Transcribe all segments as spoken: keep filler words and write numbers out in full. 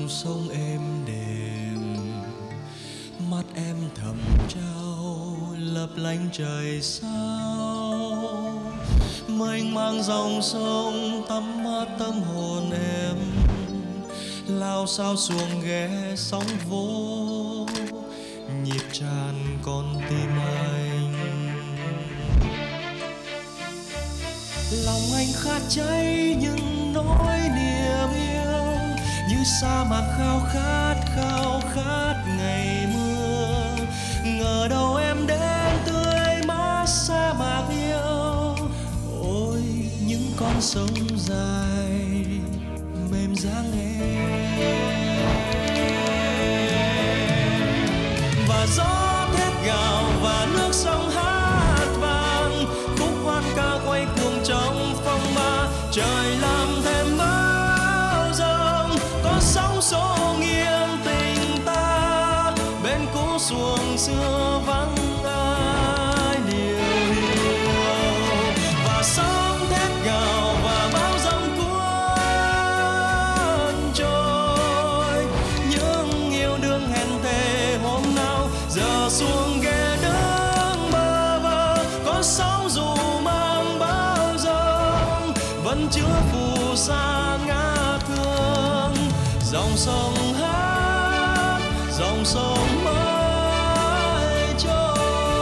dòng sông êm đềm, mắt em thầm trao lấp lánh trời sao. Mênh mang dòng sông tắm mát tâm hồn em, lao sao xuồng ghé sóng vỗ, nhịp tràn con tim anh. Lòng anh khát cháy những nỗi niềm yêu, như sa mạc khao khát khao khát ngày mưa. Ngờ đâu em đến tươi mát sa mạc yêu, ôi những con sông dài mềm dáng em. Và gió thét gào và nước sông hát vang, khúc hoan ca quay cuồng trong phong ba. Trời làm thêm bão giông, có sóng xô nghiêng tình ta, bên cũ xuồng xưa vắng ai điều hiu. Và sóng thét gào và bão giông cuốn trôi, những yêu đương hẹn thề hôm nào giờ xuồng ghé đứng bơ vơ. Có sóng dù mang bão giông, vẫn chứa phù sa ngát hương. Dòng sông hát, dòng sông mãi trôi.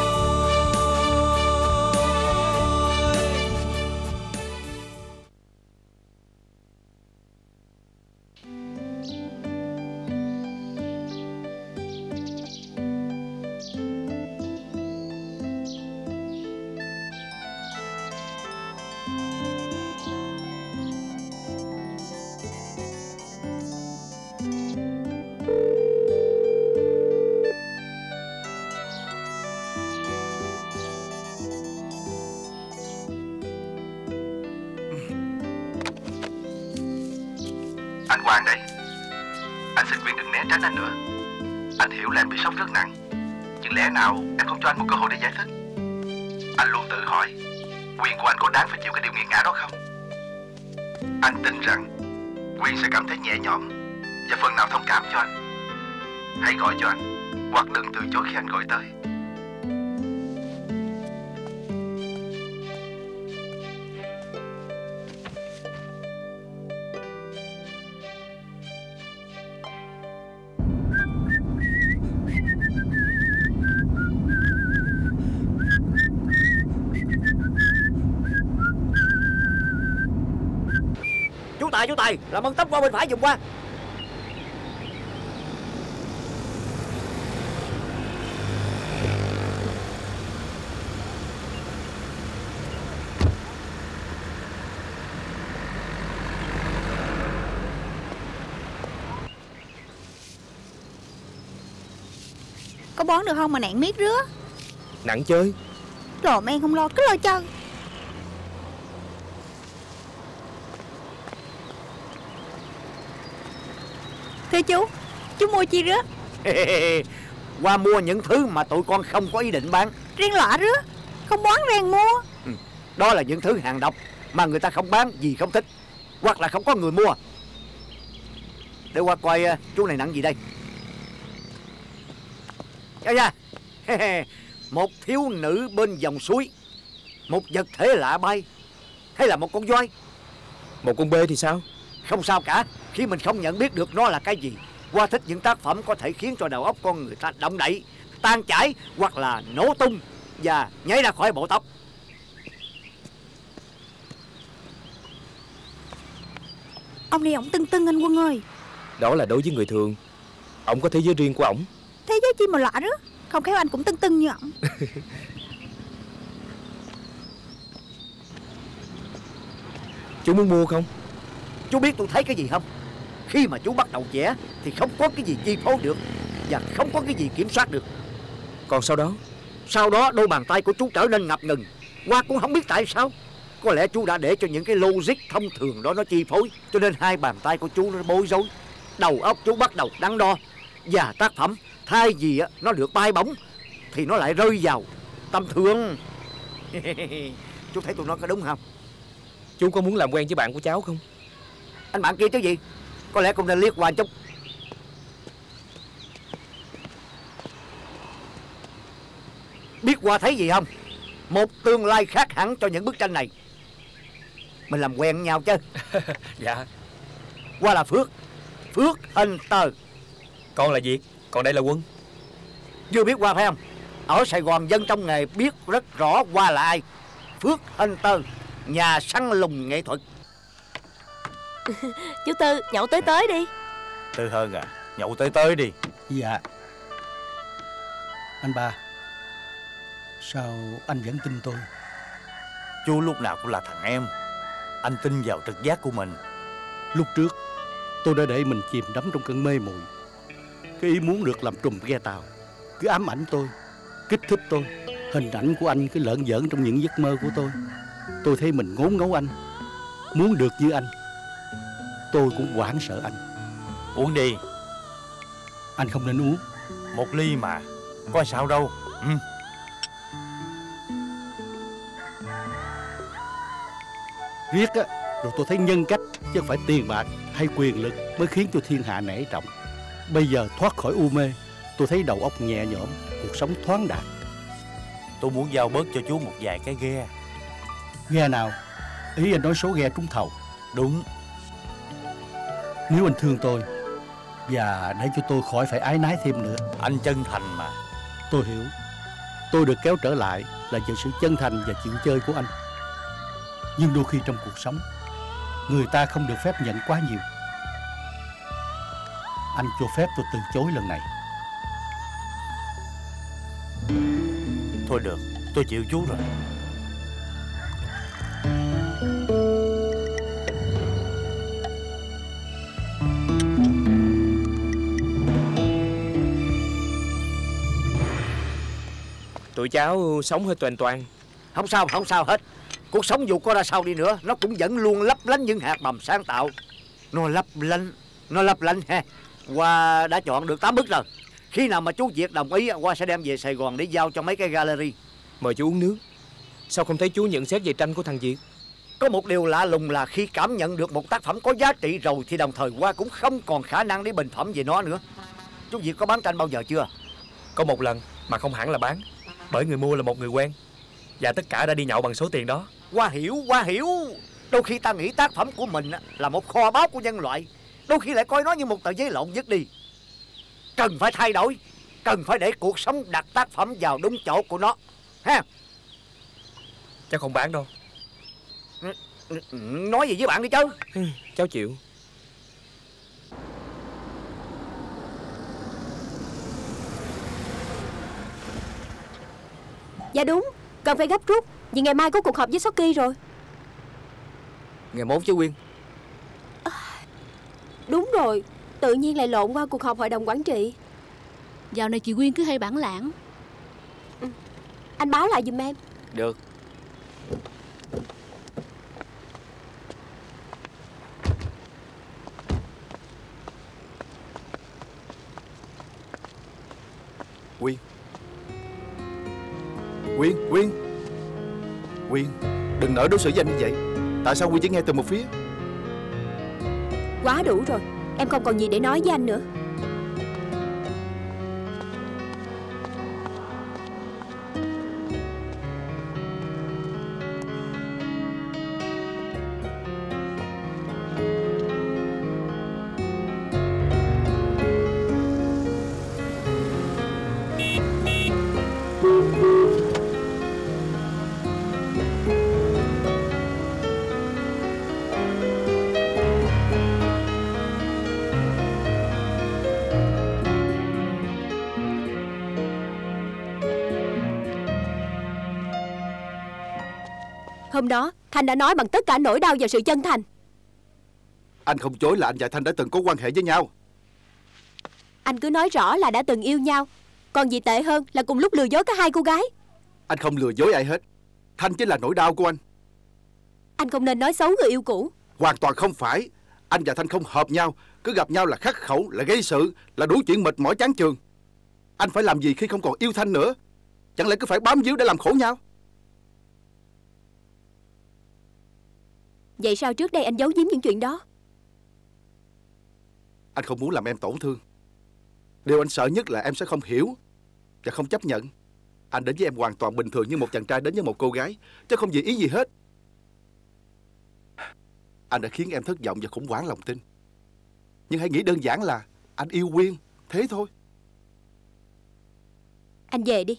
Anh Hoàng đây. Anh xin khuyên đừng né tránh anh nữa. Anh hiểu là em bị sốc rất nặng, nhưng lẽ nào em không cho anh một cơ hội để giải thích? Anh luôn tự hỏi Quyên của anh có đáng phải chịu cái điều nghiệt ngã đó không? Anh tin rằng Quyên sẽ cảm thấy nhẹ nhõm và phần nào thông cảm cho anh. Hãy gọi cho anh, hoặc đừng từ chối khi anh gọi tới. Chú Tài, chú Tài, làm ơn tấp qua bên phải dùng qua. Có bón được không mà nạn miết rứa? Nặng chơi. Rồi men không lo, cứ lo chân. Thưa chú, chú mua chi rứa? Qua mua những thứ mà tụi con không có ý định bán. Riêng lọ rứa, không bón rèn mua. Ừ, đó là những thứ hàng độc mà người ta không bán vì không thích, hoặc là không có người mua. Để qua coi chú này nặng gì đây. Dạ dạ. Một thiếu nữ bên dòng suối, một vật thể lạ bay, hay là một con voi? Một con bê thì sao? Không sao cả, khi mình không nhận biết được nó là cái gì. Qua thích những tác phẩm có thể khiến cho đầu óc con người ta động đậy, tan chảy hoặc là nổ tung và nhảy ra khỏi bộ tóc. Ông này ổng tưng tưng anh Quân ơi. Đó là đối với người thường. Ổng có thế giới riêng của ổng. Thế giới chi mà lạ rứa, không khéo anh cũng tưng tưng như ổng. Chú muốn mua không? Chú biết tôi thấy cái gì không? Khi mà chú bắt đầu vẽ thì không có cái gì chi phối được, và không có cái gì kiểm soát được. Còn sau đó? Sau đó đôi bàn tay của chú trở nên ngập ngừng. Qua cũng không biết tại sao. Có lẽ chú đã để cho những cái logic thông thường đó nó chi phối, cho nên hai bàn tay của chú nó bối rối. Đầu óc chú bắt đầu đắn đo, và tác phẩm thay vì nó được bay bổng thì nó lại rơi vào tầm thường. Chú thấy tôi nói có đúng không? Chú có muốn làm quen với bạn của cháu không? Anh bạn kia chứ gì? Có lẽ cũng nên liếc qua chút. Hoa thấy gì không? Một tương lai khác hẳn cho những bức tranh này. Mình làm quen nhau chứ. Dạ. Hoa là Phước, Phước Hunter. Con là Việt, còn đây là Quân. Chưa biết Hoa phải không? Ở Sài Gòn dân trong nghề biết rất rõ Hoa là ai. Phước Hunter, nhà săn lùng nghệ thuật. Chú Tư, nhậu tới tới đi. Tư Hơn à, nhậu tới tới đi. Dạ. Anh ba, sao anh vẫn tin tôi? Chú lúc nào cũng là thằng em. Anh tin vào trực giác của mình. Lúc trước tôi đã để mình chìm đắm trong cơn mê muội. Cái ý muốn được làm trùm ghe tàu cứ ám ảnh tôi, kích thích tôi. Hình ảnh của anh cứ lởn vởn trong những giấc mơ của tôi. Tôi thấy mình ngốn ngấu anh, muốn được như anh. Tôi cũng hoảng sợ anh. Uống đi. Anh không nên uống. Một ly mà, có sao đâu. Ừ. Riết á, rồi tôi thấy nhân cách chứ không phải tiền bạc hay quyền lực mới khiến cho thiên hạ nể trọng. Bây giờ thoát khỏi u mê, tôi thấy đầu óc nhẹ nhõm, cuộc sống thoáng đạt. Tôi muốn giao bớt cho chú một vài cái ghe. Ghe nào? Ý anh nói số ghe trúng thầu. Đúng. Nếu anh thương tôi và để cho tôi khỏi phải ái nái thêm nữa. Anh chân thành mà. Tôi hiểu. Tôi được kéo trở lại là nhờ sự chân thành và chịu chơi của anh. Nhưng đôi khi trong cuộc sống, người ta không được phép nhận quá nhiều. Anh cho phép tôi từ chối lần này. Thôi được, tôi chịu chú rồi. Tụi cháu sống hơi toàn toàn. Không sao, không sao hết. Cuộc sống dù có ra sao đi nữa, nó cũng vẫn luôn lấp lánh những hạt mầm sáng tạo. Nó lấp lánh, nó lấp lánh ha. Hoa đã chọn được tám bức rồi. Khi nào mà chú Việt đồng ý, Hoa sẽ đem về Sài Gòn để giao cho mấy cái gallery. Mời chú uống nước. Sao không thấy chú nhận xét về tranh của thằng Việt? Có một điều lạ lùng là khi cảm nhận được một tác phẩm có giá trị rồi thì đồng thời Hoa cũng không còn khả năng để bình phẩm về nó nữa. Chú Việt có bán tranh bao giờ chưa? Có một lần mà không hẳn là bán, bởi người mua là một người quen. Và tất cả đã đi nhậu bằng số tiền đó. Hoa hiểu, Hoa hiểu. Đôi khi ta nghĩ tác phẩm của mình là một kho báu của nhân loại, đôi khi lại coi nó như một tờ giấy lộn vứt đi. Cần phải thay đổi, cần phải để cuộc sống đặt tác phẩm vào đúng chỗ của nó ha. Cháu không bán đâu. Nói gì với bạn đi chứ. Cháu chịu. Dạ đúng, cần phải gấp rút vì ngày mai có cuộc họp với Soki rồi. Ngày mốt chứ Quyên. À, đúng rồi, tự nhiên lại lộn qua cuộc họp hội đồng quản trị. Dạo này chị Quyên cứ hay bản lãng. Ừ. Anh báo lại giùm em. Được. Quyên Quyên Quyên Quyên, đừng nỡ đối xử với anh như vậy. Tại sao Quyên chỉ nghe từ một phía? Quá đủ rồi, em không còn gì để nói với anh nữa. Hôm đó Thanh đã nói bằng tất cả nỗi đau và sự chân thành. Anh không chối là anh và Thanh đã từng có quan hệ với nhau. Anh cứ nói rõ là đã từng yêu nhau. Còn gì tệ hơn là cùng lúc lừa dối cả hai cô gái. Anh không lừa dối ai hết. Thanh chính là nỗi đau của anh. Anh không nên nói xấu người yêu cũ. Hoàn toàn không phải. Anh và Thanh không hợp nhau. Cứ gặp nhau là khắc khẩu, là gây sự, là đủ chuyện mệt mỏi chán chường. Anh phải làm gì khi không còn yêu Thanh nữa? Chẳng lẽ cứ phải bám víu để làm khổ nhau? Vậy sao trước đây anh giấu giếm những chuyện đó? Anh không muốn làm em tổn thương. Điều anh sợ nhất là em sẽ không hiểu và không chấp nhận. Anh đến với em hoàn toàn bình thường như một chàng trai đến với một cô gái, chứ không vì ý gì hết. Anh đã khiến em thất vọng và khủng hoảng lòng tin. Nhưng hãy nghĩ đơn giản là anh yêu Quyên, thế thôi. Anh về đi.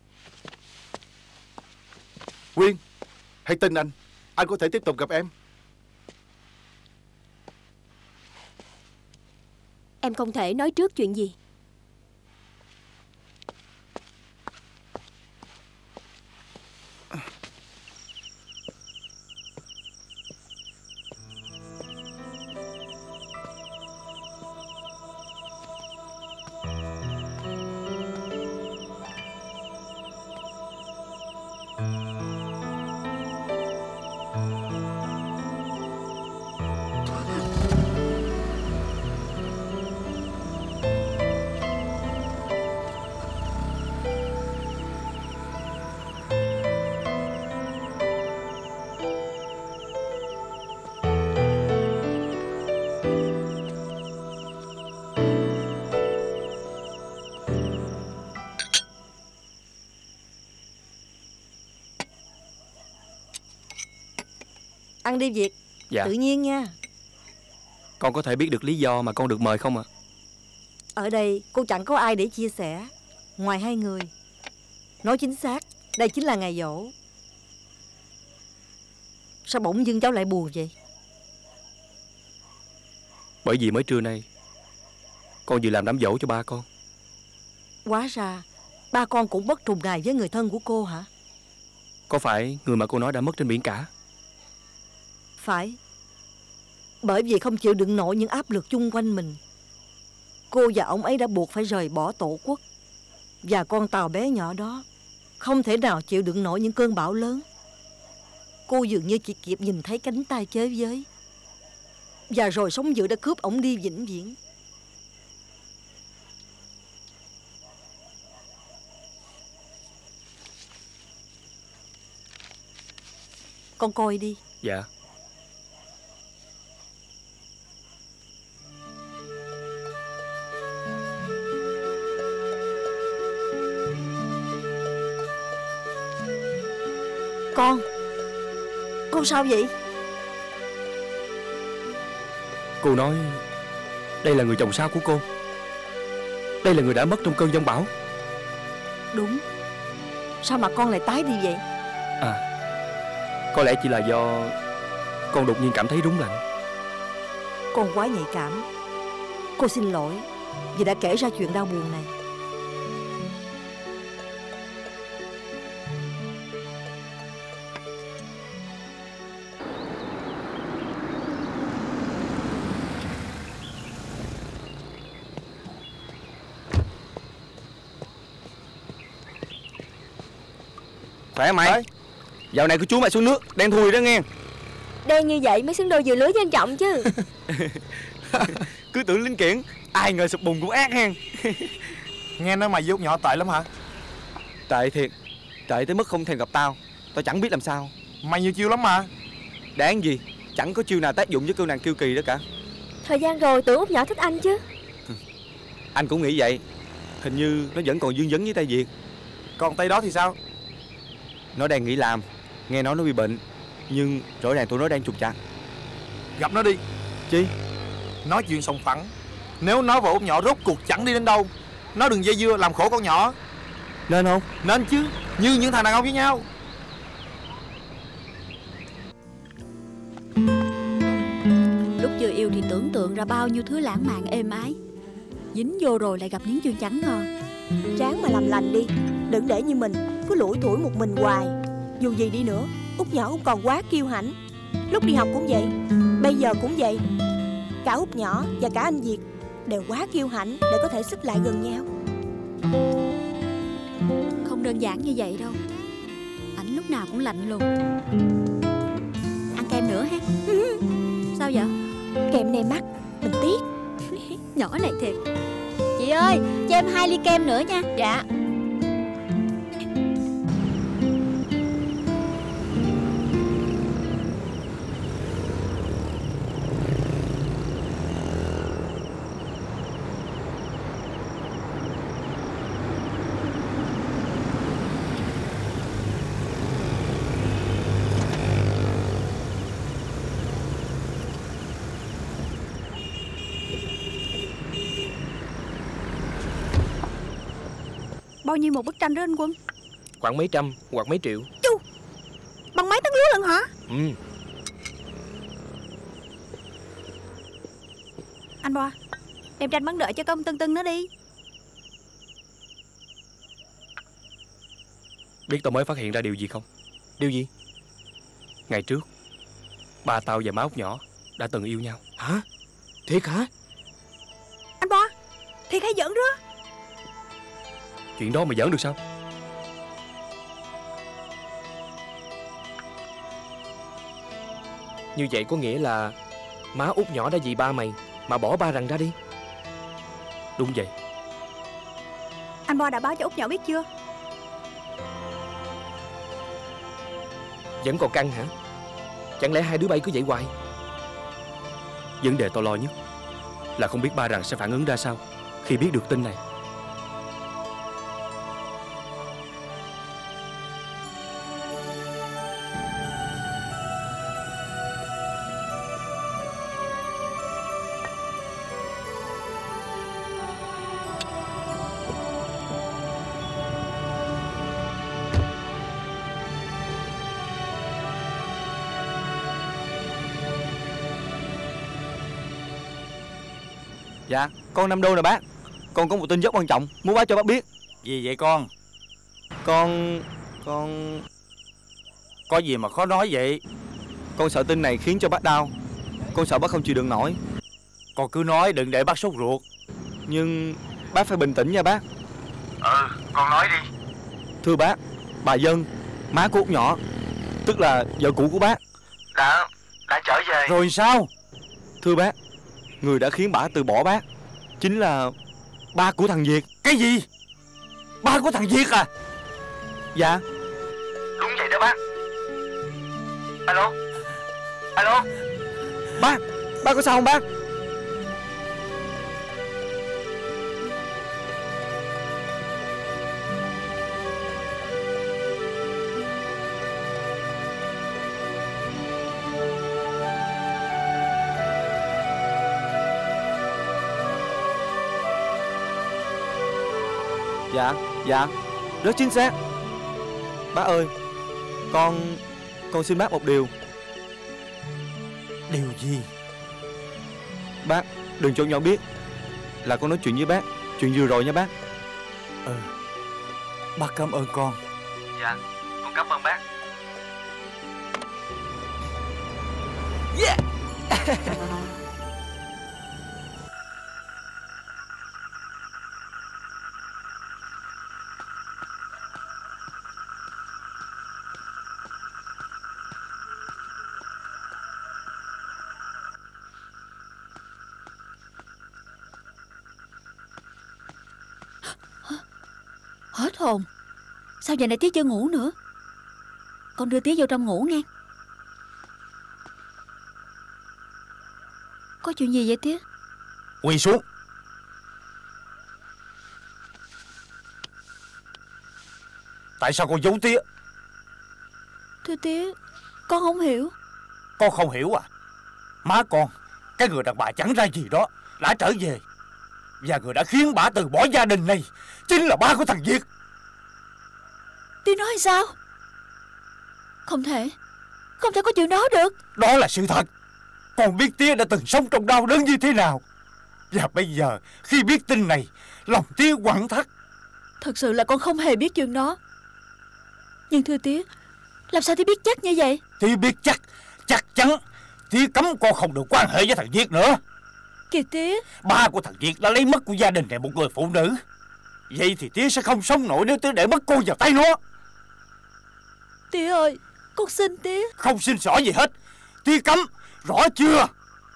Quyên, hãy tin anh. Anh có thể tiếp tục gặp em. Em không thể nói trước chuyện gì. Ăn đi Việt. Dạ. Tự nhiên nha. Con có thể biết được lý do mà con được mời không ạ? Ở đây cô chẳng có ai để chia sẻ ngoài hai người. Nói chính xác, đây chính là ngày giỗ. Sao bỗng dưng cháu lại buồn vậy? Bởi vì mới trưa nay con vừa làm đám giỗ cho ba con. Hóa ra ba con cũng mất trùng ngày với người thân của cô hả? Có phải người mà cô nói đã mất trên biển cả? Phải. Bởi vì không chịu đựng nổi những áp lực chung quanh mình, cô và ông ấy đã buộc phải rời bỏ tổ quốc. Và con tàu bé nhỏ đó không thể nào chịu đựng nổi những cơn bão lớn. Cô dường như chỉ kịp nhìn thấy cánh tay chới với, và rồi sóng dữ đã cướp ổng đi vĩnh viễn. Con coi đi. Dạ. Con Con sao vậy? Cô nói đây là người chồng sao của cô. Đây là người đã mất trong cơn giông bão. Đúng. Sao mà con lại tái đi vậy? À, có lẽ chỉ là do con đột nhiên cảm thấy rúng lạnh. Con quá nhạy cảm. Cô xin lỗi vì đã kể ra chuyện đau buồn này. Khỏe mày. Dạo này của chú mày xuống nước đen thui đó nghe. Đen như vậy mới xứng đôi dừa lưới với anh Trọng chứ. Cứ tưởng lính kiển, ai ngờ sụp bùn cũng ác hen. Nghe nói mày với út nhỏ tệ lắm hả? Tệ thiệt. Tệ tới mức không thèm gặp tao. Tao chẳng biết làm sao. Mày nhiều chiêu lắm mà. Đáng gì, chẳng có chiêu nào tác dụng với cơn nàng kiêu kỳ đó cả. Thời gian rồi tưởng út nhỏ thích anh chứ. Anh cũng nghĩ vậy. Hình như nó vẫn còn dương vấn với tay Việt. Còn tay đó thì sao? Nó đang nghỉ làm. Nghe nói nó bị bệnh. Nhưng rõ ràng tụi nó đang trục chặt. Gặp nó đi. Chi? Nói chuyện sòng phẳng. Nếu nó và út nhỏ rốt cuộc chẳng đi đến đâu, nó đừng dây dưa làm khổ con nhỏ. Nên không? Nên chứ. Như những thằng đàn ông với nhau. Lúc chưa yêu thì tưởng tượng ra bao nhiêu thứ lãng mạn êm ái. Dính vô rồi lại gặp những chuyện chẳng ngờ. Ráng mà làm lành đi. Đừng để như mình cứ lủi thủi một mình hoài. Dù gì đi nữa, út nhỏ cũng còn quá kiêu hãnh. Lúc đi học cũng vậy, bây giờ cũng vậy. Cả út nhỏ và cả anh Việt đều quá kiêu hãnh để có thể xích lại gần nhau. Không đơn giản như vậy đâu. Ảnh lúc nào cũng lạnh lùng. Ăn kem nữa ha. Sao vậy? Kem này mắc, mình tiếc. Nhỏ này thiệt. Chị ơi, cho em hai ly kem nữa nha. Dạ. Bao nhiêu một bức tranh đó anh Quân? Khoảng mấy trăm hoặc mấy triệu. Chu, bằng mấy tấn lúa lần hả? Ừ. Anh Boa, đem tranh bán đợi cho công Tưng Tưng nó đi. Biết tao mới phát hiện ra điều gì không? Điều gì? Ngày trước ba tao và má Út nhỏ đã từng yêu nhau. Hả? Thiệt hả? Anh Boa, thiệt hay giỡn đó? Chuyện đó mà giỡn được sao? Như vậy có nghĩa là má Út nhỏ đã vì ba mày mà bỏ ba rằng ra đi. Đúng vậy. Anh Boa đã báo cho Út nhỏ biết chưa? Vẫn còn căng hả? Chẳng lẽ hai đứa bay cứ vậy hoài? Vấn đề tao lo nhất là không biết ba rằng sẽ phản ứng ra sao khi biết được tin này. Dạ, con năm đô nè bác. Con có một tin rất quan trọng muốn báo cho bác biết. Gì vậy con? Con... Con... Có gì mà khó nói vậy? Con sợ tin này khiến cho bác đau. Con sợ bác không chịu đựng nổi. Con cứ nói, đừng để bác sốt ruột. Nhưng bác phải bình tĩnh nha bác. Ừ, con nói đi. Thưa bác, bà Dân, má của Út nhỏ, tức là vợ cũ của bác, Đã... đã trở về. Rồi sao? Thưa bác, người đã khiến bà từ bỏ bác chính là ba của thằng Việt. Cái gì? Ba của thằng Việt à? Dạ. Đúng vậy đó bác. Alo. Alo. Bác, bác có sao không bác? Dạ, dạ, rất chính xác. Bác ơi, con... con xin bác một điều. Điều gì? Bác, đừng cho nhỏ biết là con nói chuyện với bác chuyện vừa rồi nha bác. Ừ, bác cảm ơn con. Dạ, con cảm ơn bác. Yeah. Hết hồn. Sao giờ này Tía chưa ngủ nữa? Con đưa Tía vô trong ngủ nghe. Có chuyện gì vậy Tía? Quỳ xuống. Tại sao con giấu Tía? Thưa Tía, con không hiểu. Con không hiểu à? Má con, cái người đàn bà chẳng ra gì đó, đã trở về. Và người đã khiến bà từ bỏ gia đình này chính là ba của thằng Việt. Tía nói sao? Không thể. Không thể có chuyện đó được. Đó là sự thật. Con biết Tía đã từng sống trong đau đớn như thế nào. Và bây giờ khi biết tin này, lòng Tía quặn thắt. Thật sự là con không hề biết chuyện đó. Nhưng thưa Tía, làm sao Tía biết chắc như vậy? Tía biết chắc, chắc chắn Tía cấm con không được quan hệ với thằng Việt nữa. Kìa Tía, ba của thằng Việt đã lấy mất của gia đình này một người phụ nữ. Vậy thì Tía sẽ không sống nổi nếu Tía để mất cô vào tay nó. Tía ơi, con xin Tía. Không xin xỏ gì hết. Tía cấm, rõ chưa?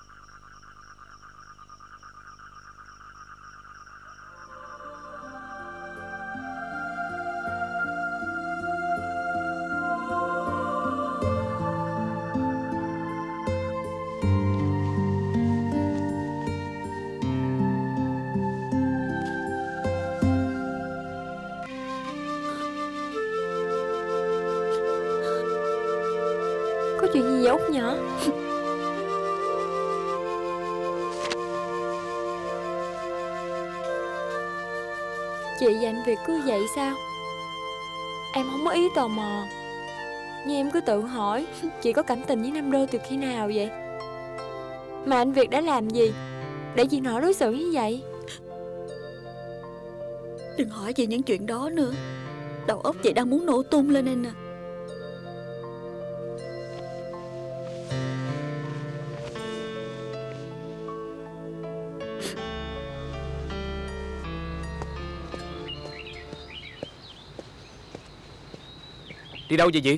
Có chuyện gì vậy Út nhỏ? Chị và anh Việt cứ vậy sao? Em không có ý tò mò, nhưng em cứ tự hỏi chị có cảm tình với Nam Đô từ khi nào vậy? Mà anh Việt đã làm gì để chị nọ đối xử như vậy? Đừng hỏi chị những chuyện đó nữa. Đầu óc chị đang muốn nổ tung lên anh à. Đi đâu vậy Việt?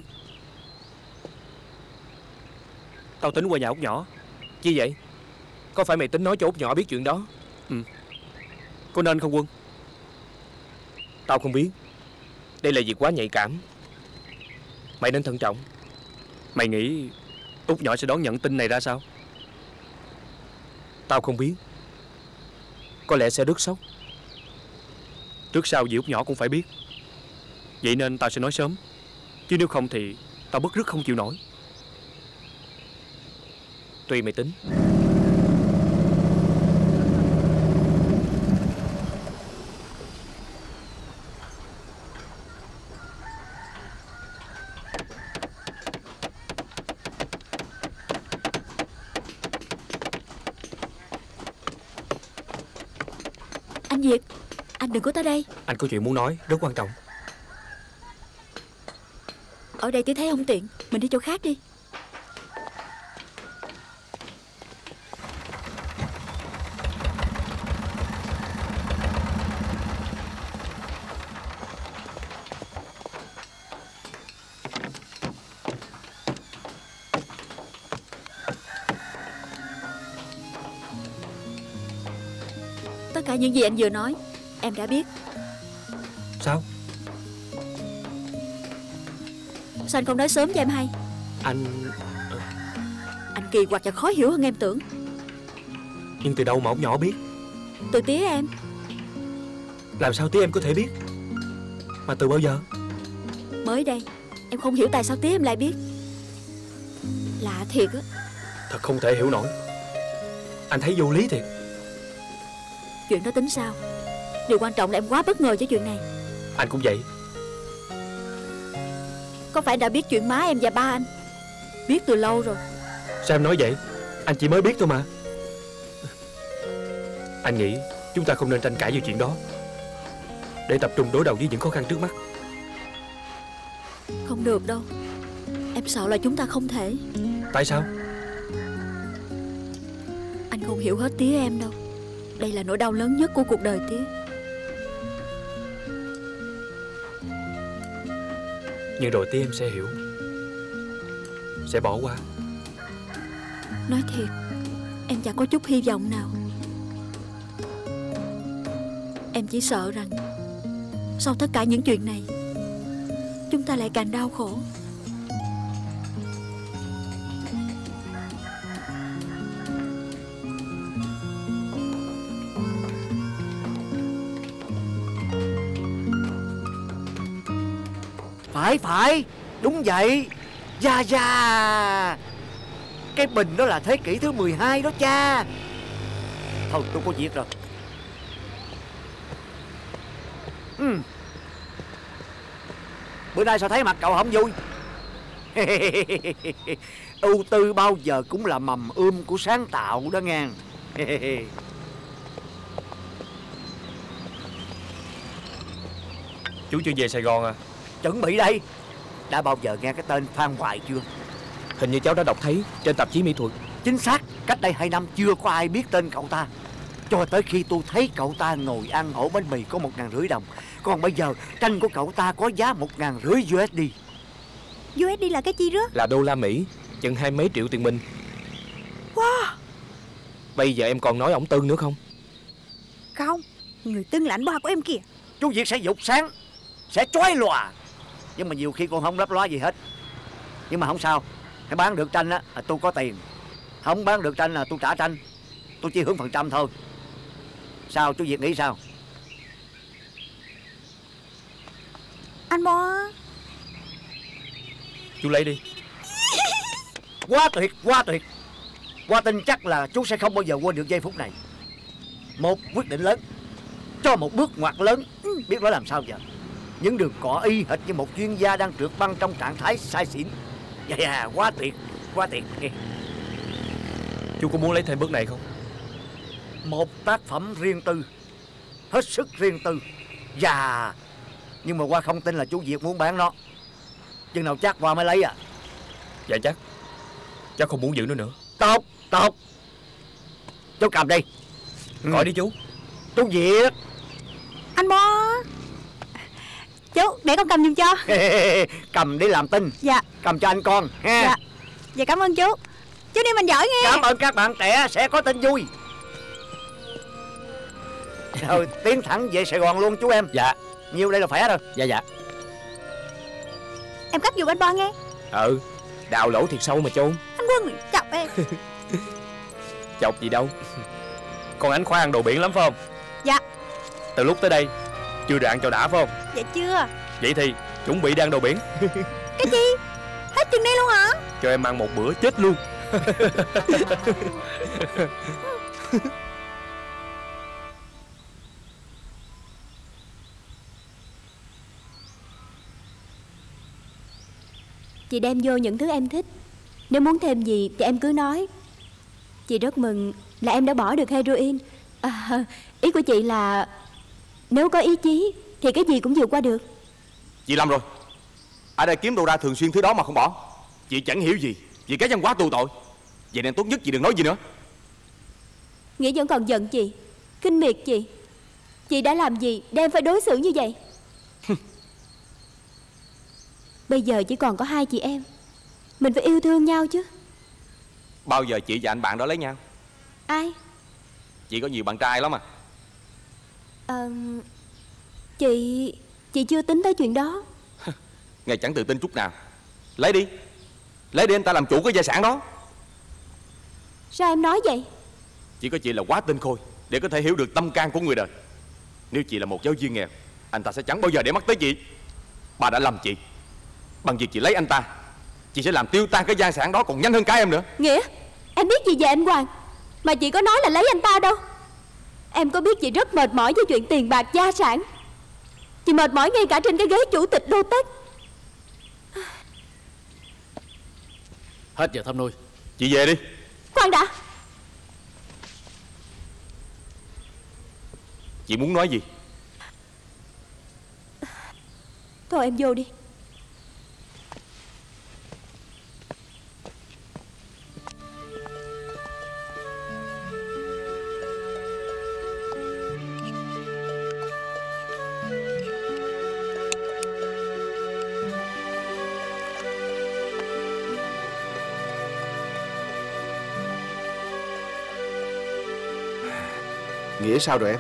Tao tính qua nhà Út nhỏ. Chi vậy? Có phải mày tính nói cho Út nhỏ biết chuyện đó? Ừ. Có nên không Quân? Tao không biết. Đây là việc quá nhạy cảm. Mày nên thận trọng. Mày nghĩ Út nhỏ sẽ đón nhận tin này ra sao? Tao không biết. Có lẽ sẽ rất sốc. Trước sau gì Út nhỏ cũng phải biết. Vậy nên tao sẽ nói sớm. Chứ nếu không thì tao bức rứt không chịu nổi. Tùy mày tính. Anh Việt, anh đừng có tới đây. Anh có chuyện muốn nói rất quan trọng. Ở đây tôi thấy không tiện, mình đi chỗ khác đi. Tất cả những gì anh vừa nói em đã biết. Sao? Sao anh không nói sớm cho em hay? Anh... Anh kỳ quặc và khó hiểu hơn em tưởng. Nhưng từ đâu mà Út nhỏ biết? Từ tía em. Làm sao tía em có thể biết? Mà từ bao giờ? Mới đây. Em không hiểu tại sao tía em lại biết. Lạ thiệt á. Thật không thể hiểu nổi. Anh thấy vô lý thiệt. Chuyện đó tính sao? Điều quan trọng là em quá bất ngờ với chuyện này. Anh cũng vậy. Có phải đã biết chuyện má em và ba anh? Biết từ lâu rồi. Sao em nói vậy? Anh chỉ mới biết thôi mà. Anh nghĩ chúng ta không nên tranh cãi về chuyện đó, để tập trung đối đầu với những khó khăn trước mắt. Không được đâu. Em sợ là chúng ta không thể. Tại sao? Anh không hiểu hết tía em đâu. Đây là nỗi đau lớn nhất của cuộc đời tía. Nhưng rồi tía em sẽ hiểu, sẽ bỏ qua. Nói thiệt, em chẳng có chút hy vọng nào. Em chỉ sợ rằng sau tất cả những chuyện này, chúng ta lại càng đau khổ. Phải phải, đúng vậy. Dạ dạ. Cái bình đó là thế kỷ thứ mười hai đó cha. Thôi tôi có việc rồi. ừ. Bữa nay sao thấy mặt cậu không vui? Ưu tư bao giờ cũng là mầm ươm của sáng tạo đó nghe. Chú chưa về Sài Gòn à? Chuẩn bị đây. Đã bao giờ nghe cái tên Phan Hoài chưa? Hình như cháu đã đọc thấy trên tạp chí mỹ thuật. Chính xác. Cách đây hai năm chưa có ai biết tên cậu ta, cho tới khi tôi thấy cậu ta ngồi ăn ổ bánh mì có một ngàn rưỡi đồng. Còn bây giờ tranh của cậu ta có giá một ngàn rưỡi u ét đê. u ét đê là cái chi đó? Là đô la Mỹ, chừng hai mấy triệu tiền Minh. Wow. Bây giờ em còn nói ổng Tưng nữa không? Không, người Tưng là anh ba của em kìa. Chú Việt sẽ dục sáng, sẽ chói lòa. Nhưng mà nhiều khi con không lấp lóa gì hết. Nhưng mà không sao. Hãy bán được tranh á là tôi có tiền. Không bán được tranh là tôi trả tranh. Tôi chỉ hưởng phần trăm thôi. Sao chú Việt nghĩ sao? Anh Bo. Chú lấy đi. Quá tuyệt, quá tuyệt. Qua tin chắc là chú sẽ không bao giờ quên được giây phút này. Một quyết định lớn. cho một bước ngoặt lớn. Biết nói làm sao giờ? Những đường cỏ y hệt như một chuyên gia đang trượt băng trong trạng thái sai xỉn. Vậy à, quá tuyệt, quá tuyệt. Chú có muốn lấy thêm bước này không? Một tác phẩm riêng tư, hết sức riêng tư. Dạ. Nhưng mà Hoa không tin là chú Việt muốn bán nó. Chừng nào chắc Hoa mới lấy à? Dạ chắc. Cháu không muốn giữ nó nữa. Tốt, tốt. Chú cầm đi. Gọi ừ. đi chú. Chú Việt. Anh Bo. Chú, để con cầm giùm cho. Cầm để làm tin. Dạ. Cầm cho anh con ha. Dạ. Dạ cảm ơn chú. Chú đi mình giỏi nghe. Cảm ơn các bạn trẻ, sẽ có tin vui. Rồi tiến thẳng về Sài Gòn luôn chú em. Dạ. Nhiêu đây là khỏe rồi. Dạ dạ. Em cắt giùm anh Bo nghe. Ừ. Đào lỗ thiệt sâu mà chôn. Anh Quân chọc em. Chọc gì đâu. Con Ánh khoái ăn đồ biển lắm phải không? Dạ. Từ lúc tới đây chưa được ăn cho đã phải không? Dạ chưa. Vậy thì chuẩn bị đi ăn đồ biển. Cái gì? Hết chừng đây luôn hả? Cho em ăn một bữa chết luôn. Chị đem vô những thứ em thích. Nếu muốn thêm gì thì em cứ nói. Chị rất mừng là em đã bỏ được heroin. À, ý của chị là nếu có ý chí thì cái gì cũng vượt qua được. Chị Lâm rồi. Ở đây kiếm đâu ra thường xuyên thứ đó mà không bỏ. Chị chẳng hiểu gì vì cái văn hóa tù tội. Vậy nên tốt nhất chị đừng nói gì nữa. Nghĩa vẫn còn giận chị, khinh miệt chị. Chị đã làm gì để em phải đối xử như vậy? Bây giờ chỉ còn có hai chị em, mình phải yêu thương nhau chứ. Bao giờ chị và anh bạn đó lấy nhau? Ai? Chị có nhiều bạn trai lắm à. à Chị Chị chưa tính tới chuyện đó. Ngày chẳng tự tin chút nào. Lấy đi. Lấy đi, anh ta làm chủ cái gia sản đó. Sao em nói vậy? Chỉ có chị là quá tinh khôi để có thể hiểu được tâm can của người đời. Nếu chị là một giáo viên nghèo, anh ta sẽ chẳng bao giờ để mắt tới chị. Bà đã lầm chị. Bằng việc chị lấy anh ta, chị sẽ làm tiêu tan cái gia sản đó còn nhanh hơn cái em nữa. Nghĩa, em biết gì về anh Hoàng mà chị có nói là lấy anh ta đâu. Em có biết chị rất mệt mỏi với chuyện tiền bạc gia sản. Chị mệt mỏi ngay cả trên cái ghế chủ tịch đô tết. Hết giờ thăm nuôi. Chị về đi. Khoan đã. Chị muốn nói gì? Thôi em vô đi. Nghĩa sao rồi em?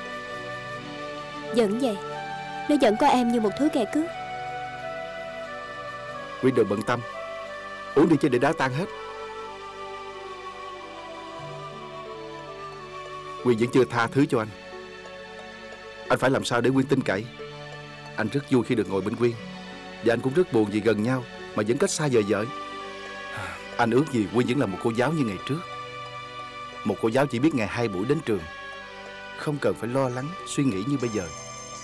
Vẫn vậy. Nó vẫn coi em như một thứ kẻ cướp. Quyên đừng bận tâm. Uống đi chứ để đá tan hết. Quyên vẫn chưa tha thứ cho anh. Anh phải làm sao để Quyên tin cậy. Anh rất vui khi được ngồi bên Quyên. Và anh cũng rất buồn vì gần nhau mà vẫn cách xa vời vợi. Anh ước gì Quyên vẫn là một cô giáo như ngày trước. Một cô giáo chỉ biết ngày hai buổi đến trường, không cần phải lo lắng, suy nghĩ như bây giờ.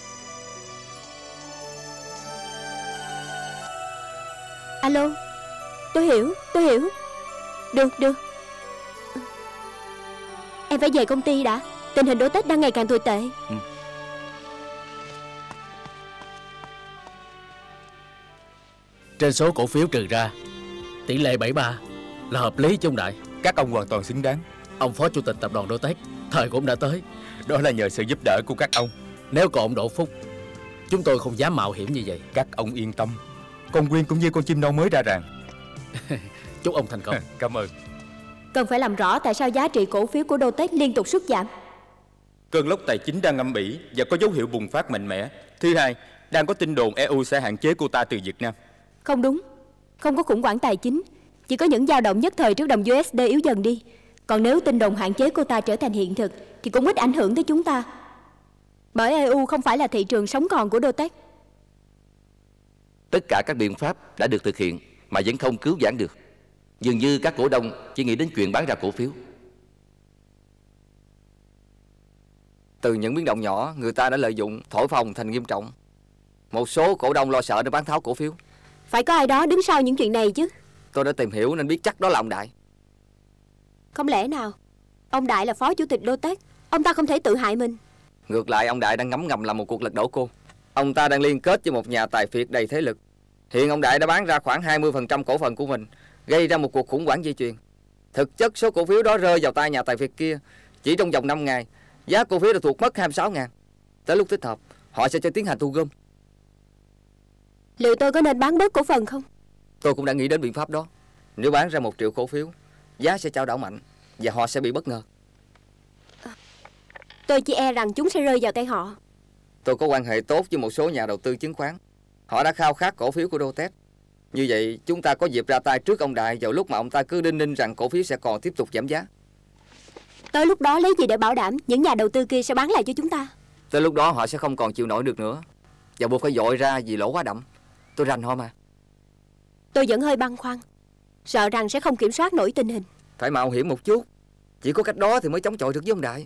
Alo. Tôi hiểu, tôi hiểu. Được, được. Em phải về công ty đã. Tình hình đô tết đang ngày càng tồi tệ. Ừ. Trên số cổ phiếu trừ ra, tỷ lệ bảy ba là hợp lý chứ ông Đại? Các ông hoàn toàn xứng đáng. Ông phó chủ tịch tập đoàn Đô Tét, thời cũng đã tới. Đó là nhờ sự giúp đỡ của các ông. Nếu còn ông Đỗ Phúc, chúng tôi không dám mạo hiểm như vậy. Các ông yên tâm, con Quyên cũng như con chim non mới ra ràng. Chúc ông thành công. Cảm ơn. Cần phải làm rõ tại sao giá trị cổ phiếu của Đô Tét liên tục sút giảm. Cơn lốc tài chính đang âm ỉ và có dấu hiệu bùng phát mạnh mẽ. Thứ hai, đang có tin đồn e u sẽ hạn chế quota từ Việt Nam. Không đúng. Không có khủng hoảng tài chính, chỉ có những dao động nhất thời trước đồng u ét đê yếu dần đi. Còn nếu tin đồn hạn chế quota trở thành hiện thực thì cũng ít ảnh hưởng tới chúng ta. Bởi e u không phải là thị trường sống còn của Đô Tét. Tất cả các biện pháp đã được thực hiện mà vẫn không cứu vãn được. Dường như các cổ đông chỉ nghĩ đến chuyện bán ra cổ phiếu. Từ những biến động nhỏ, người ta đã lợi dụng thổi phồng thành nghiêm trọng. Một số cổ đông lo sợ để bán tháo cổ phiếu. Phải có ai đó đứng sau những chuyện này chứ. Tôi đã tìm hiểu nên biết chắc đó là ông Đại. Không lẽ nào ông Đại là phó chủ tịch Lotus, ông ta không thể tự hại mình? Ngược lại, ông Đại đang ngấm ngầm làm một cuộc lật đổ cô. Ông ta đang liên kết với một nhà tài phiệt đầy thế lực. Hiện ông Đại đã bán ra khoảng hai mươi phần trăm cổ phần của mình, gây ra một cuộc khủng hoảng dây chuyền. Thực chất số cổ phiếu đó rơi vào tay nhà tài phiệt kia. Chỉ trong vòng năm ngày, giá cổ phiếu đã tuột mất hai mươi sáu ngàn. Tới lúc thích hợp, họ sẽ cho tiến hành thu gom. Liệu tôi có nên bán bớt cổ phần không? Tôi cũng đã nghĩ đến biện pháp đó. Nếu bán ra một triệu cổ phiếu, giá sẽ chao đảo mạnh và họ sẽ bị bất ngờ. Tôi chỉ e rằng chúng sẽ rơi vào tay họ. Tôi có quan hệ tốt với một số nhà đầu tư chứng khoán. Họ đã khao khát cổ phiếu của Lotus. Như vậy chúng ta có dịp ra tay trước ông Đại vào lúc mà ông ta cứ đinh ninh rằng cổ phiếu sẽ còn tiếp tục giảm giá. Tới lúc đó lấy gì để bảo đảm những nhà đầu tư kia sẽ bán lại cho chúng ta? Tới lúc đó họ sẽ không còn chịu nổi được nữa và buộc phải dội ra vì lỗ quá đậm. Tôi rành họ mà. Tôi vẫn hơi băn khoăn, sợ rằng sẽ không kiểm soát nổi tình hình. Phải mạo hiểm một chút. Chỉ có cách đó thì mới chống chọi được với ông Đại.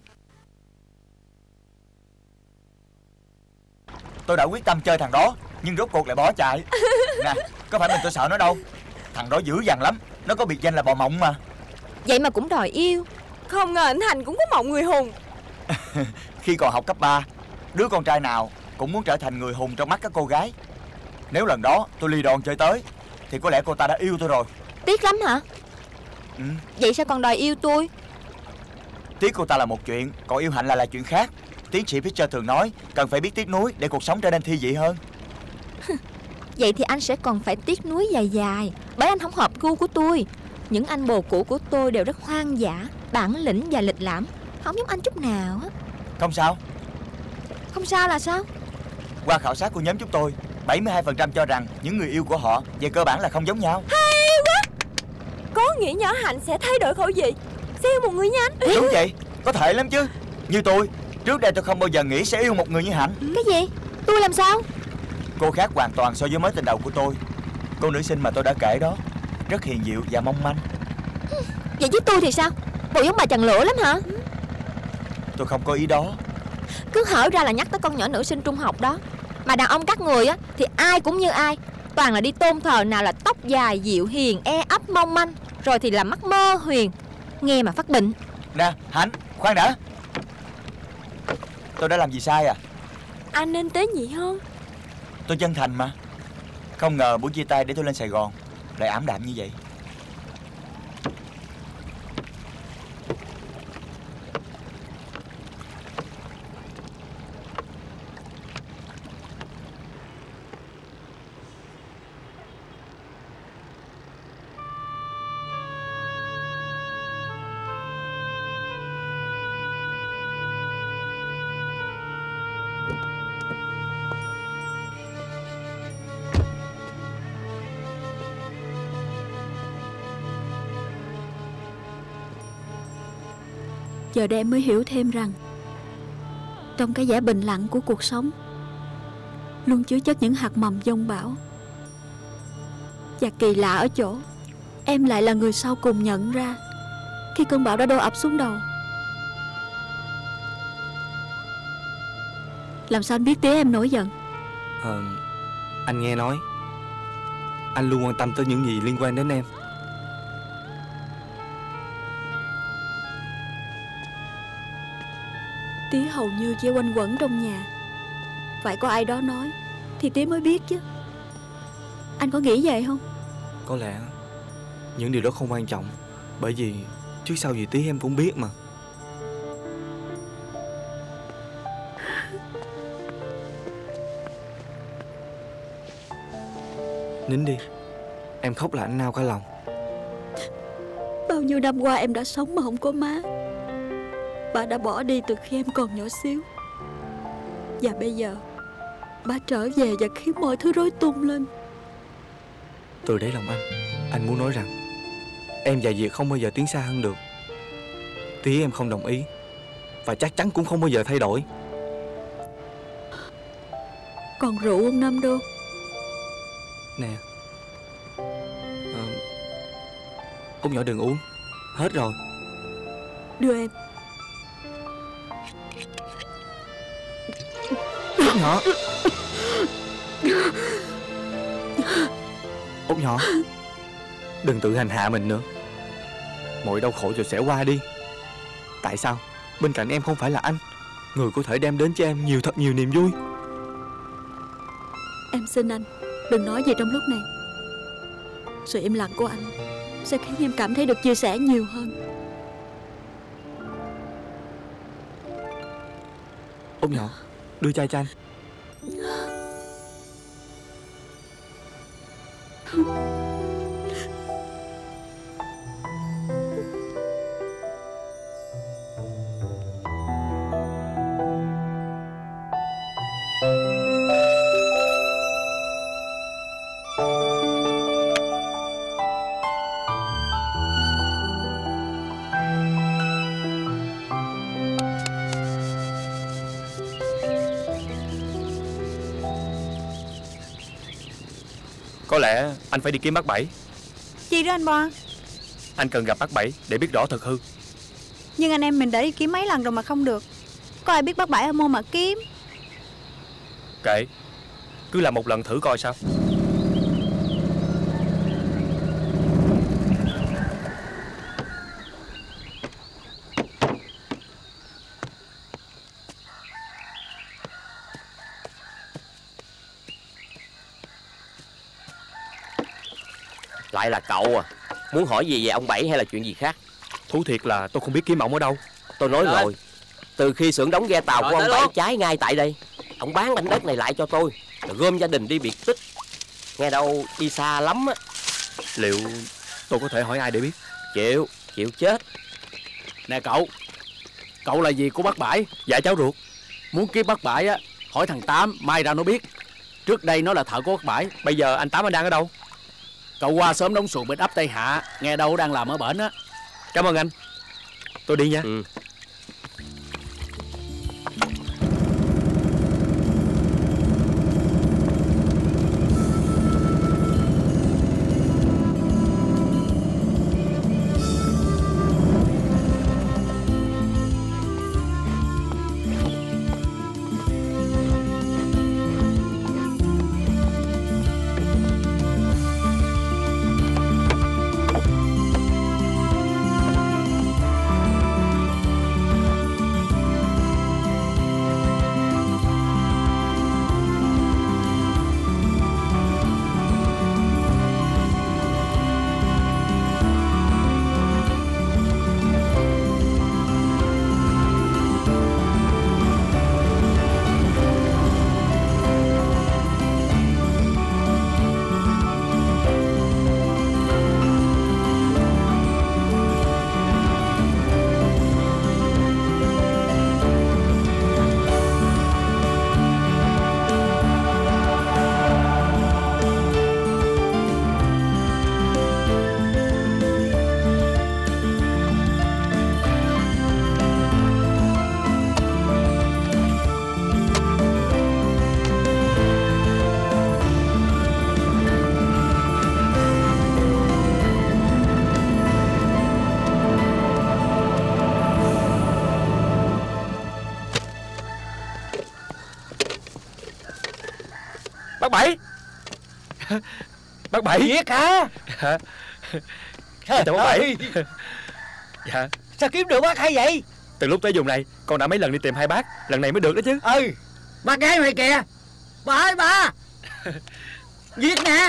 Tôi đã quyết tâm chơi thằng đó, nhưng rốt cuộc lại bỏ chạy. Nè, có phải mình tôi sợ nó đâu. Thằng đó dữ dằn lắm. Nó có biệt danh là bò mộng mà. Vậy mà cũng đòi yêu. Không ngờ anh Thành cũng có mộng người hùng. Khi còn học cấp ba, đứa con trai nào cũng muốn trở thành người hùng trong mắt các cô gái. Nếu lần đó tôi lì đòn chơi tới thì có lẽ cô ta đã yêu tôi rồi. Tiếc lắm hả? Ừ. Vậy sao còn đòi yêu tôi? Tiếc cô ta là một chuyện, còn yêu Hạnh là là chuyện khác. Tiến sĩ Fischer thường nói cần phải biết tiếc nuối để cuộc sống trở nên thi vị hơn. Vậy thì anh sẽ còn phải tiếc nuối dài dài, bởi anh không hợp gu của tôi. Những anh bồ cũ của tôi đều rất hoang dã, bản lĩnh và lịch lãm, không giống anh chút nào á. Không sao. Không sao là sao? Qua khảo sát của nhóm chúng tôi, bảy mươi hai phần trăm cho rằng những người yêu của họ về cơ bản là không giống nhau. Hay quá. Có nghĩa nhỏ Hạnh sẽ thay đổi khẩu vị, sẽ yêu một người như anh. Đúng vậy, có thể lắm chứ. Như tôi, trước đây tôi không bao giờ nghĩ sẽ yêu một người như Hạnh. Cái gì? Tôi làm sao? Cô khác hoàn toàn so với mối tình đầu của tôi. Cô nữ sinh mà tôi đã kể đó, rất hiền dịu và mong manh. Vậy với tôi thì sao? Bộ giống bà chằn lửa lắm hả? Tôi không có ý đó. Cứ hở ra là nhắc tới con nhỏ nữ sinh trung học đó. Mà đàn ông các người á thì ai cũng như ai, toàn là đi tôn thờ nào là tóc dài, dịu hiền, e ấp mong manh, rồi thì là mắt mơ huyền. Nghe mà phát bệnh. Nè Hạnh, khoan đã. Tôi đã làm gì sai à? Anh nên tế nhị hơn. Tôi chân thành mà. Không ngờ buổi chia tay để tôi lên Sài Gòn lại ảm đạm như vậy. Giờ đây em mới hiểu thêm rằng trong cái vẻ bình lặng của cuộc sống luôn chứa chất những hạt mầm giông bão. Và kỳ lạ ở chỗ em lại là người sau cùng nhận ra khi cơn bão đã đổ ập xuống đầu. Làm sao anh biết tía em nổi giận? Ờ, anh nghe nói anh luôn quan tâm tới những gì liên quan đến em. Tía hầu như chỉ quanh quẩn trong nhà, phải có ai đó nói thì tía mới biết chứ. Anh có nghĩ vậy không? Có lẽ những điều đó không quan trọng, bởi vì trước sau gì tí em cũng biết mà. Nín đi, em khóc là anh nao cả lòng. Bao nhiêu năm qua em đã sống mà không có má. Bà đã bỏ đi từ khi em còn nhỏ xíu. Và bây giờ bà trở về và khiến mọi thứ rối tung lên. Từ đáy lòng anh, anh muốn nói rằng em và Việt không bao giờ tiến xa hơn được. Tí em không đồng ý, và chắc chắn cũng không bao giờ thay đổi. Còn rượu ông Năm Đô? Nè, à, Út nhỏ đừng uống, hết rồi. Đưa em. Út nhỏ. Út nhỏ, đừng tự hành hạ mình nữa. Mọi đau khổ rồi sẽ qua đi. Tại sao bên cạnh em không phải là anh, người có thể đem đến cho em nhiều thật nhiều niềm vui? Em xin anh đừng nói gì trong lúc này. Sự im lặng của anh sẽ khiến em cảm thấy được chia sẻ nhiều hơn. Út nhỏ, đưa chai cho anh. Có lẽ anh phải đi kiếm bác Bảy. Chi đó anh Bo? Anh cần gặp bác Bảy để biết rõ thật hư. Nhưng anh em mình đã đi kiếm mấy lần rồi mà không được. Có ai biết bác Bảy ở môn mà kiếm. Kệ, cứ làm một lần thử coi sao. Lại là cậu à? Muốn hỏi gì về ông Bảy hay là chuyện gì khác? Thú thiệt là tôi không biết kiếm ổng ở đâu. Tôi nói Rồi. rồi, từ khi xưởng đóng ghe tàu Rồi, của ông tới Bảy luôn. cháy ngay tại đây, ông bán mảnh đất này lại cho tôi, rồi gom gia đình đi biệt tích. Nghe đâu đi xa lắm á. Liệu tôi có thể hỏi ai để biết? Chịu, chịu chết. Nè cậu, cậu là gì của bác Bảy? Dạ cháu ruột. Muốn kiếm bác Bảy á, hỏi thằng Tám, mai ra nó biết. Trước đây nó là thợ của bác Bảy. Bây giờ anh Tám anh đang ở đâu? Cậu qua sớm đóng xuồng bên ấp Tây Hạ, nghe đâu đang làm ở bển á. Cảm ơn anh. Tôi đi nha. Ừ. Bác Bảy. Bác Bảy. Thiệt hả? Dạ. Chào bác Bảy. Dạ. Sao kiếm được bác hay vậy? Từ lúc tới vùng này con đã mấy lần đi tìm hai bác, lần này mới được đó chứ. Ừ. Bác gái mày kìa. Bà ơi bà. Giết nè.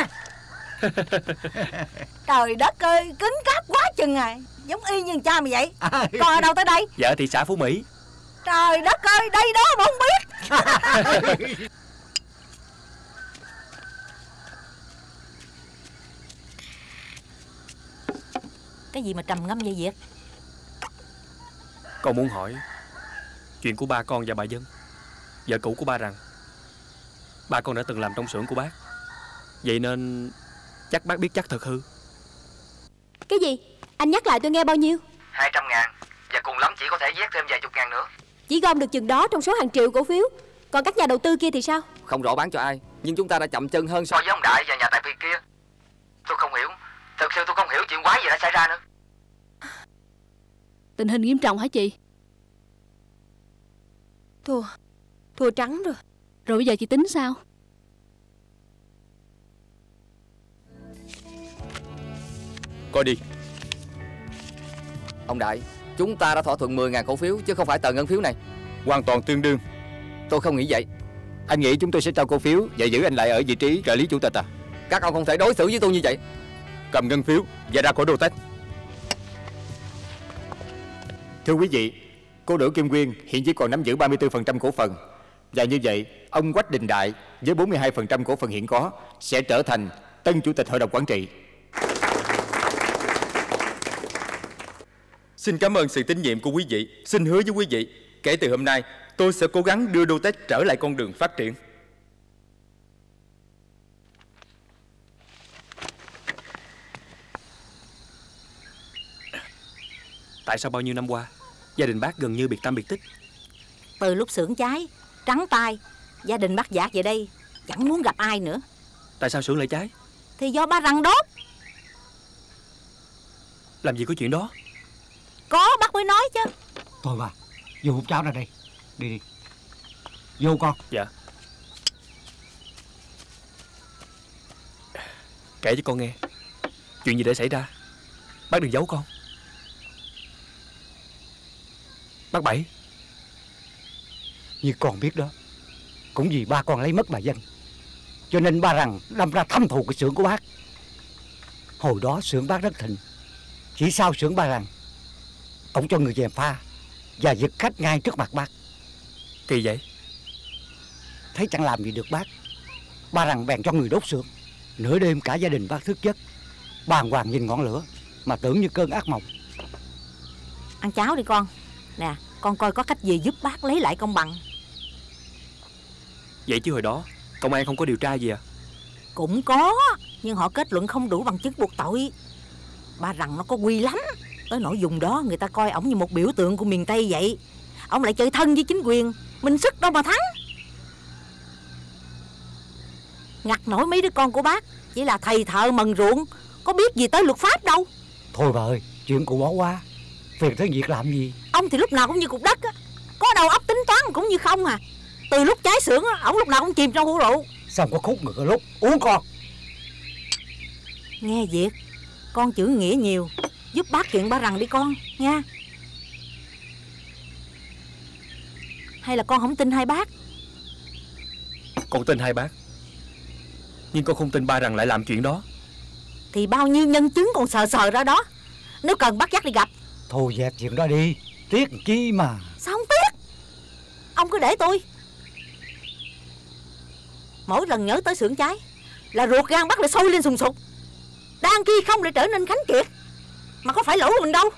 Trời đất ơi, cứng cáp quá chừng à. Giống y như cha mày vậy. Con ở đâu tới đây? Dạ thị xã Phú Mỹ. Trời đất ơi, đây đó mà không biết. Cái gì mà trầm ngâm vậy Việt? Con muốn hỏi chuyện của ba con và bà Dân, vợ cũ của ba, rằng ba con đã từng làm trong xưởng của bác. Vậy nên chắc bác biết chắc thật hư. Cái gì? Anh nhắc lại tôi nghe bao nhiêu? Hai trăm ngàn. Và cùng lắm chỉ có thể vét thêm vài chục ngàn nữa. Chỉ gom được chừng đó trong số hàng triệu cổ phiếu. Còn các nhà đầu tư kia thì sao? Không rõ bán cho ai, nhưng chúng ta đã chậm chân hơn so với ông Đại và nhà tài phiệt kia. Tôi không hiểu. Thực sự tôi không hiểu chuyện quái gì đã xảy ra nữa. Tình hình nghiêm trọng hả chị? Thua Thua trắng rồi. Rồi bây giờ chị tính sao? Coi đi. Ông Đại, chúng ta đã thỏa thuận mười ngàn cổ phiếu chứ không phải tờ ngân phiếu này. Hoàn toàn tương đương. Tôi không nghĩ vậy. Anh nghĩ chúng tôi sẽ trao cổ phiếu và giữ anh lại ở vị trí trợ lý chủ tịch à? Các ông không thể đối xử với tôi như vậy. Cầm ngân phiếu và ra khỏi Rotech. Thưa quý vị, cô Đỗ Kim Quyên hiện chỉ còn nắm giữ ba mươi tư phần trăm cổ phần. Và như vậy, ông Quách Đình Đại với bốn mươi hai phần trăm cổ phần hiện có sẽ trở thành tân chủ tịch hội đồng quản trị. Xin cảm ơn sự tín nhiệm của quý vị. Xin hứa với quý vị, kể từ hôm nay tôi sẽ cố gắng đưa Rotech trở lại con đường phát triển. Tại sao bao nhiêu năm qua gia đình bác gần như biệt tâm biệt tích? Từ lúc xưởng cháy, trắng tay, gia đình bác dạt về đây, chẳng muốn gặp ai nữa. Tại sao xưởng lại cháy? Thì do ba Rằng đốt. Làm gì có chuyện đó? Có, bác mới nói chứ. Thôi bà, vô hút cháo ra đây. Đi đi. Vô con. Dạ. Kể cho con nghe, chuyện gì đã xảy ra. Bác đừng giấu con. Bác Bảy. Như con biết đó, cũng vì ba con lấy mất bà Dân, cho nên ba Rằng đâm ra thâm thù cái xưởng của bác. Hồi đó xưởng bác rất thịnh, chỉ sau xưởng ba Rằng, ông cho người dèm pha và giật khách ngay trước mặt bác. Kỳ vậy? Thấy chẳng làm gì được bác, ba Rằng bèn cho người đốt xưởng. Nửa đêm cả gia đình bác thức giấc, bàng hoàng nhìn ngọn lửa mà tưởng như cơn ác mộng. Ăn cháo đi con. Nè, con coi có cách gì giúp bác lấy lại công bằng. Vậy chứ hồi đó công an không có điều tra gì à? Cũng có, nhưng họ kết luận không đủ bằng chứng buộc tội. Ba Rằng nó có quy lắm, tới nỗi dùng đó người ta coi ổng như một biểu tượng của miền Tây vậy. Ông lại chơi thân với chính quyền, mình sức đâu mà thắng. Ngặt nổi mấy đứa con của bác chỉ là thầy thợ mần ruộng, có biết gì tới luật pháp đâu. Thôi bà ơi, chuyện cụ bỏ qua, việc tới việc làm gì. Ông thì lúc nào cũng như cục đất á, có đầu óc tính toán cũng như không à. Từ lúc cháy xưởng á, ổng lúc nào cũng chìm trong hũ rượu. Xong có khúc ngược lúc uống con. Nghe Việt, con chữ nghĩa nhiều, giúp bác chuyện ba Rằng đi con nha. Hay là con không tin hai bác? Con tin hai bác, nhưng con không tin ba Rằng lại làm chuyện đó. Thì bao nhiêu nhân chứng còn sờ sờ ra đó, nếu cần bác dắt đi gặp. Thôi dẹp chuyện đó đi, tiếc chi mà. Sao không tiếc? Ông cứ để tôi. Mỗi lần nhớ tới xưởng cháy là ruột gan bác lại sôi lên sùng sục. Đang khi không lại trở nên khánh kiệt. Mà có phải lỗi của mình đâu.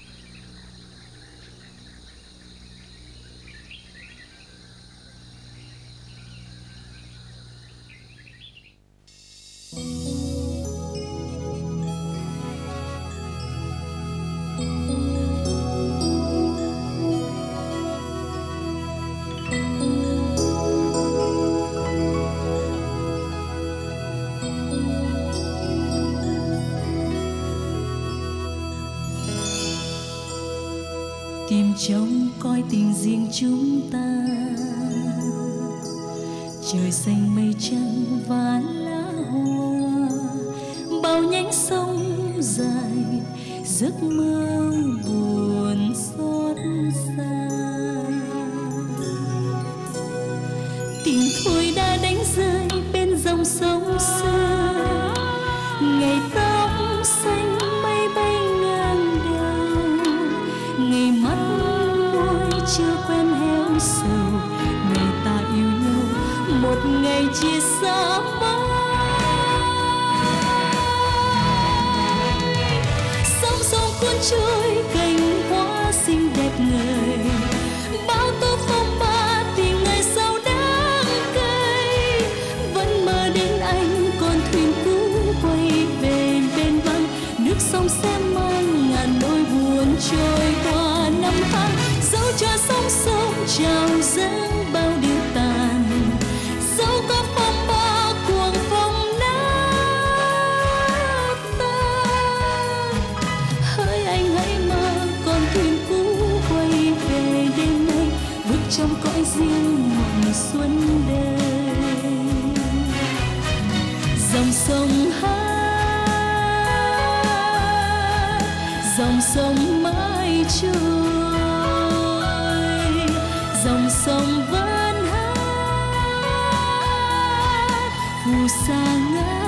Tìm trong coi tình riêng chúng ta, trời xanh mây trắng và lá hoa, bao nhánh sông dài, giấc mơ buồn xót xa. Tình thôi đã đánh rơi bên dòng sông xưa, ngày tóc xanh mây bay ngang đầu, ngày mắt môi chưa quen héo sầu, ngày ta yêu nhau một ngày chia xa mãi. Sóng sông cuốn trôi cành hoa xinh đẹp người, bao tố phong ba thì ngày sau đáng cay. Vẫn mơ đến anh con thuyền cũ quay về bên băng, nước sông sẽ mang ngàn nỗi buồn trôi qua năm tháng. Dẫu cho sóng sông trào dâng bao điều tàn, dẫu có phong ba cuồng phong nát tan. Hỡi anh hãy mơ con thuyền cũ quay về đêm nay, bước trong cõi riêng mùa xuân đời. Dòng sông hát, dòng sông mãi trôi, dòng sông vẫn hát phù sa ngát.